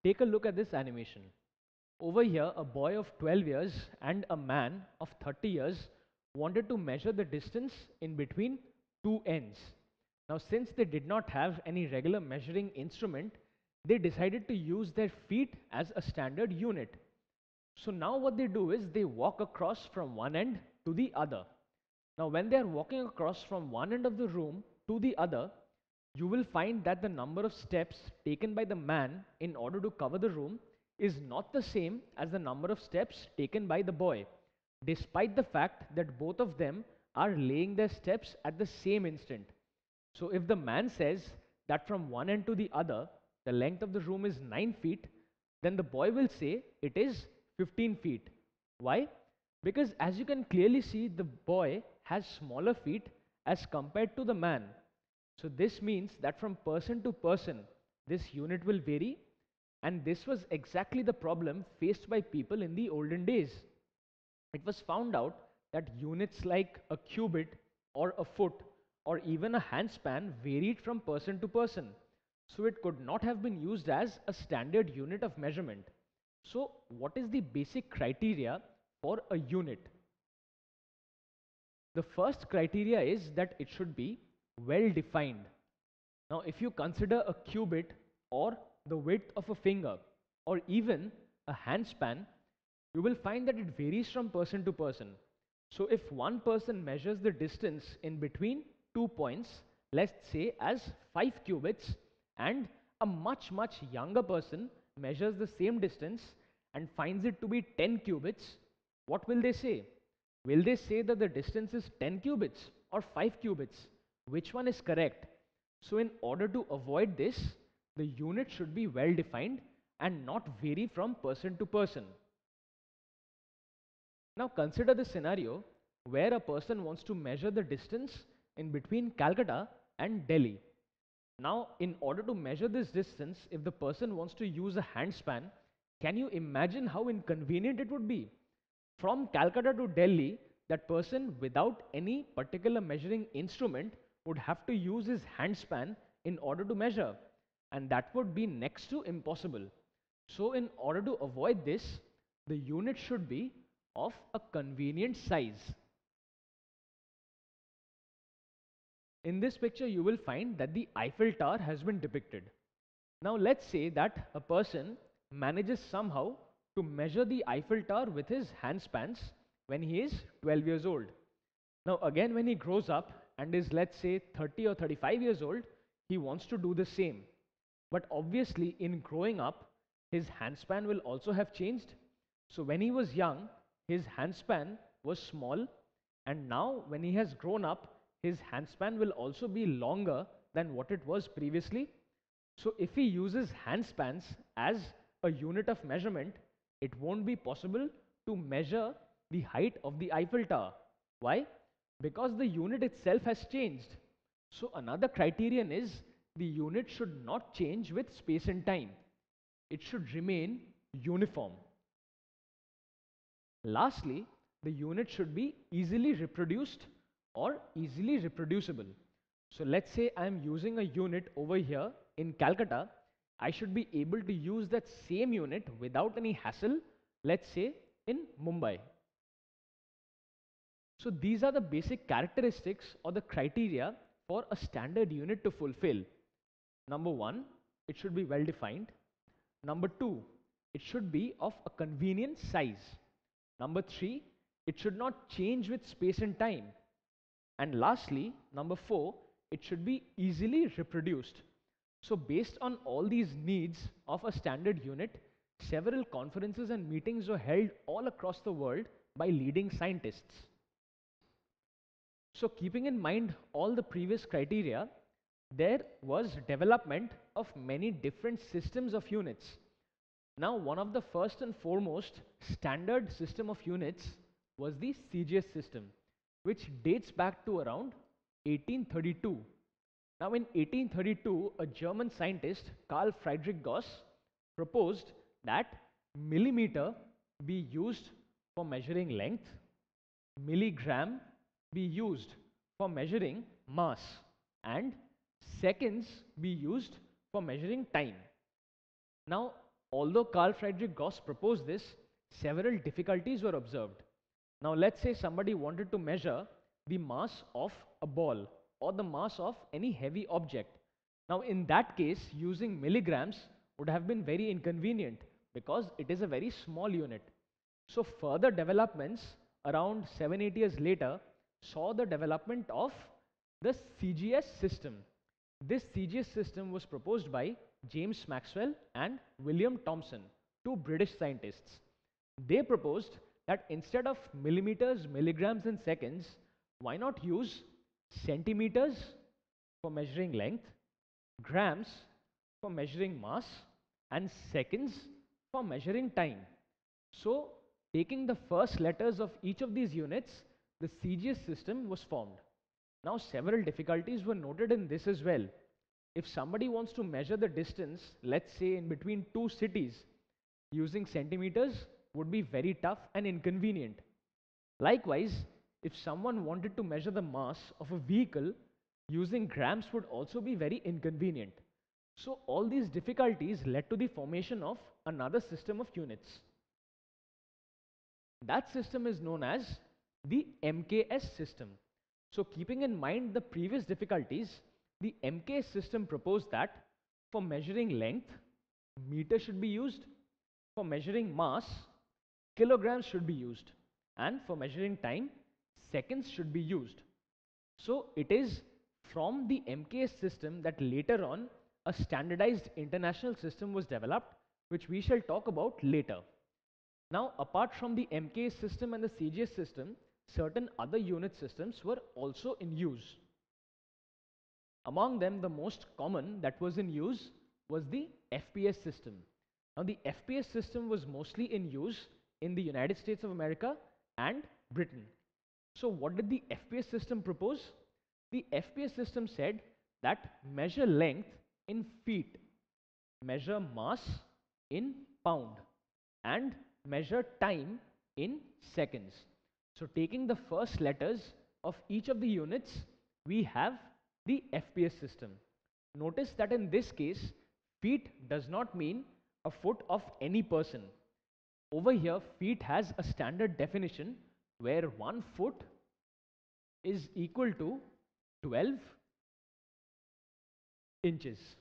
Take a look at this animation. Over here, a boy of 12 years and a man of 30 years wanted to measure the distance in between two ends. Now, since they did not have any regular measuring instrument, they decided to use their feet as a standard unit. So now what they do is they walk across from one end to the other. Now, when they are walking across from one end of the room to the other, you will find that the number of steps taken by the man in order to cover the room is not the same as the number of steps taken by the boy, despite the fact that both of them are laying their steps at the same instant. So if the man says that from one end to the other, the length of the room is 9 feet, then the boy will say it is 15 feet. Why? Because as you can clearly see, the boy has smaller feet as compared to the man. So this means that from person to person, this unit will vary, and this was exactly the problem faced by people in the olden days. It was found out that units like a cubit or a foot or even a handspan varied from person to person. So it could not have been used as a standard unit of measurement. So what is the basic criteria for a unit? The first criteria is that it should be well defined. Now, if you consider a cubit or the width of a finger or even a handspan, you will find that it varies from person to person. So if one person measures the distance in between 2 points, let's say as 5 cubits, and a much younger person measures the same distance and finds it to be 10 cubits, what will they say? Will they say that the distance is 10 cubits or 5 cubits? Which one is correct? So in order to avoid this, the unit should be well defined and not vary from person to person. Now consider the scenario where a person wants to measure the distance in between Calcutta and Delhi. Now, in order to measure this distance, if the person wants to use a handspan, can you imagine how inconvenient it would be? From Calcutta to Delhi, that person without any particular measuring instrument would have to use his handspan in order to measure, and that would be next to impossible. So in order to avoid this, the unit should be of a convenient size. In this picture, you will find that the Eiffel Tower has been depicted. Now let's say that a person manages somehow to measure the Eiffel Tower with his handspans when he is 12 years old. Now again, when he grows up and is, let's say, 30 or 35 years old, he wants to do the same. But obviously in growing up, his handspan will also have changed. So when he was young, his handspan was small, and now when he has grown up, his handspan will also be longer than what it was previously. So if he uses handspans as a unit of measurement, it won't be possible to measure the height of the Eiffel Tower. Why? Because the unit itself has changed. So another criterion is the unit should not change with space and time. It should remain uniform. Lastly, the unit should be easily reproduced or easily reproducible. So let's say I'm using a unit over here in Calcutta. I should be able to use that same unit without any hassle, let's say in Mumbai. So these are the basic characteristics or the criteria for a standard unit to fulfill. Number one, it should be well defined. Number two, it should be of a convenient size. Number three, it should not change with space and time. And lastly, number four, it should be easily reproduced. So based on all these needs of a standard unit, several conferences and meetings were held all across the world by leading scientists. So keeping in mind all the previous criteria, there was development of many different systems of units. Now, one of the first and foremost standard system of units was the CGS system, which dates back to around 1832. Now, in 1832, a German scientist, Carl Friedrich Gauss, proposed that millimeter be used for measuring length, milligram be used for measuring mass, and seconds be used for measuring time. Now, Although Carl Friedrich Gauss proposed this, several difficulties were observed. Now let's say somebody wanted to measure the mass of a ball or the mass of any heavy object. Now in that case, using milligrams would have been very inconvenient because it is a very small unit. So further developments around 7-8 years later saw the development of the CGS system. This CGS system was proposed by James Maxwell and William Thomson, two British scientists. They proposed that instead of millimeters, milligrams, and seconds, why not use centimeters for measuring length, grams for measuring mass, and seconds for measuring time. So, taking the first letters of each of these units, the CGS system was formed. Now, several difficulties were noted in this as well. If somebody wants to measure the distance, let's say in between two cities, using centimeters would be very tough and inconvenient. Likewise, if someone wanted to measure the mass of a vehicle, using grams would also be very inconvenient. So all these difficulties led to the formation of another system of units. That system is known as the MKS system. So keeping in mind the previous difficulties, the MKS system proposed that for measuring length, meter should be used, for measuring mass, kilograms should be used, and for measuring time, seconds should be used. So it is from the MKS system that later on a standardized international system was developed, which we shall talk about later. Now, apart from the MKS system and the CGS system, certain other unit systems were also in use. Among them, the most common that was in use was the FPS system. Now, the FPS system was mostly in use in the United States of America and Britain. So, what did the FPS system propose? The FPS system said that measure length in feet, measure mass in pound, and measure time in seconds. So taking the first letters of each of the units, we have the FPS system. Notice that in this case, feet does not mean a foot of any person. Over here, feet has a standard definition where 1 foot is equal to 12 inches.